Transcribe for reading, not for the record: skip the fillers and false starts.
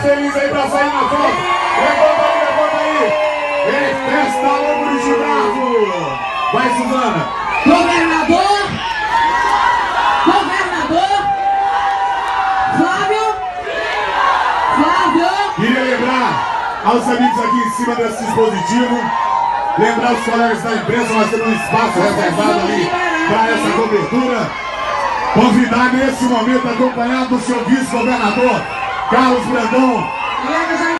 feliz aí pra sair na foto. Levanta aí. É festa Árvore de Bravo. Vai, Suzana. Governador. Flávio. Queria lembrar aos amigos aqui em cima desse dispositivo, lembrar os colegas da imprensa, nós temos um espaço reservado ali para essa cobertura. Convidar nesse momento, acompanhado do seu vice-governador, Carlos Brandão.